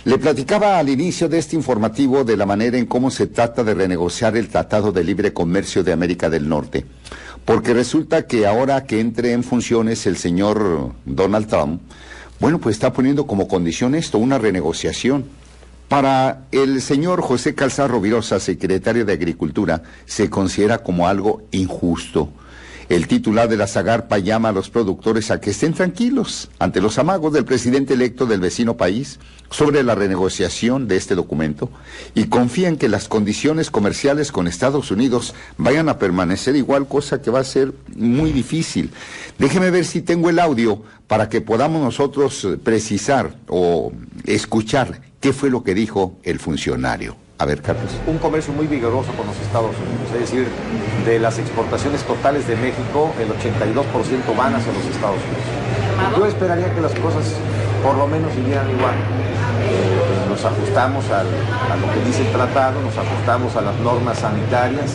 Le platicaba al inicio de este informativo de la manera en cómo se trata de renegociar el Tratado de Libre Comercio de América del Norte, porque resulta que ahora que entre en funciones el señor Donald Trump, bueno, pues está poniendo como condición esto, una renegociación. Para el señor José Calzada Rovirosa, secretario de Agricultura, se considera como algo injusto. El titular de la Zagarpa llama a los productores a que estén tranquilos ante los amagos del presidente electo del vecino país sobre la renegociación de este documento y confían que las condiciones comerciales con Estados Unidos vayan a permanecer igual, cosa que va a ser muy difícil. Déjeme ver si tengo el audio para que podamos nosotros precisar o escuchar qué fue lo que dijo el funcionario. A ver, Carlos. Un comercio muy vigoroso con los Estados Unidos, es decir, de las exportaciones totales de México, el 82% van hacia los Estados Unidos. Yo esperaría que las cosas por lo menos siguieran igual. Nos ajustamos a lo que dice el tratado, nos ajustamos a las normas sanitarias.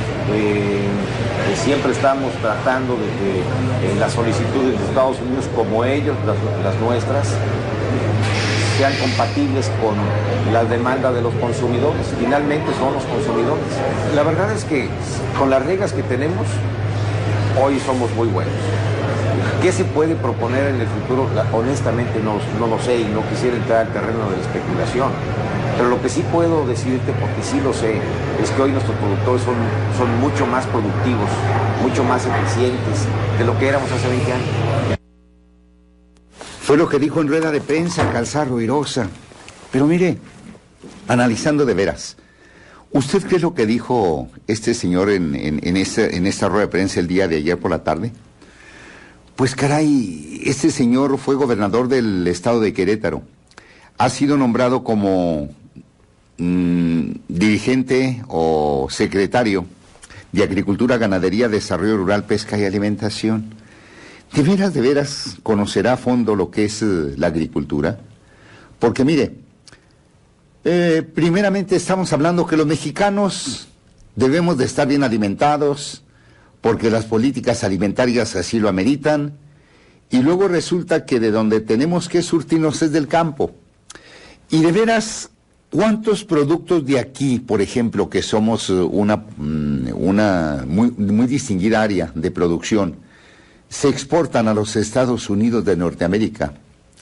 Siempre estamos tratando de que las solicitudes de Estados Unidos, como ellos, las nuestras, sean compatibles con la demanda de los consumidores. Finalmente son los consumidores. La verdad es que con las reglas que tenemos, hoy somos muy buenos. ¿Qué se puede proponer en el futuro? Honestamente no lo sé y no quisiera entrar al terreno de la especulación. Pero lo que sí puedo decirte, porque sí lo sé, es que hoy nuestros productores son mucho más productivos, mucho más eficientes de lo que éramos hace 20 años. Fue lo que dijo en rueda de prensa Calzada Rovirosa. Pero mire, analizando de veras, ¿usted cree lo que dijo este señor en esta rueda de prensa el día de ayer por la tarde? Pues caray, este señor fue gobernador del estado de Querétaro. Ha sido nombrado como dirigente o secretario de Agricultura, Ganadería, Desarrollo Rural, Pesca y Alimentación. ¿De veras conocerá a fondo lo que es la agricultura? Porque mire, primeramente estamos hablando que los mexicanos debemos de estar bien alimentados, porque las políticas alimentarias así lo ameritan, y luego resulta que de donde tenemos que surtirnos es del campo. Y de veras, ¿cuántos productos de aquí, por ejemplo, que somos una muy distinguida área de producción, se exportan a los Estados Unidos de Norteamérica?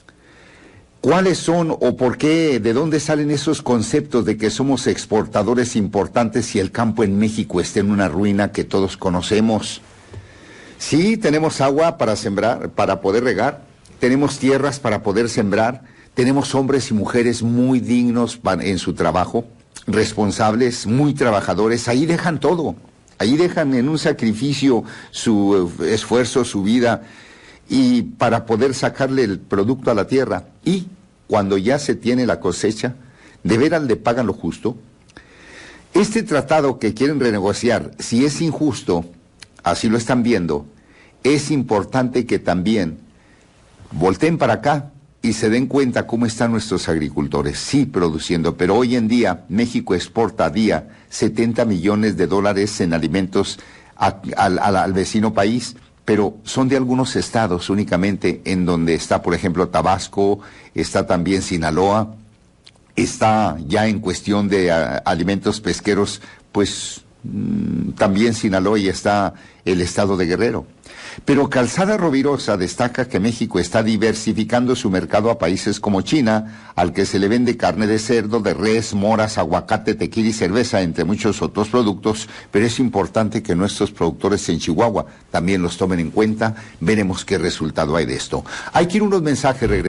¿Cuáles son o por qué, de dónde salen esos conceptos de que somos exportadores importantes si el campo en México está en una ruina que todos conocemos? Sí, tenemos agua para sembrar, para poder regar, tenemos tierras para poder sembrar, tenemos hombres y mujeres muy dignos en su trabajo, responsables, muy trabajadores, ahí dejan todo. Ahí dejan en un sacrificio su esfuerzo, su vida, y para poder sacarle el producto a la tierra. Y cuando ya se tiene la cosecha, ¿de veras le pagan lo justo? Este tratado que quieren renegociar, si es injusto, así lo están viendo, es importante que también volteen para acá y se den cuenta cómo están nuestros agricultores, sí produciendo, pero hoy en día México exporta a día 70 millones de dólares en alimentos al vecino país, pero son de algunos estados únicamente, en donde está, por ejemplo, Tabasco, está también Sinaloa, está ya en cuestión de alimentos pesqueros, pues también Sinaloa, y está el estado de Guerrero. Pero Calzada Rovirosa destaca que México está diversificando su mercado a países como China, al que se le vende carne de cerdo, de res, moras, aguacate, tequila y cerveza, entre muchos otros productos, pero es importante que nuestros productores en Chihuahua también los tomen en cuenta. Veremos qué resultado hay de esto. Hay que ir unos mensajes.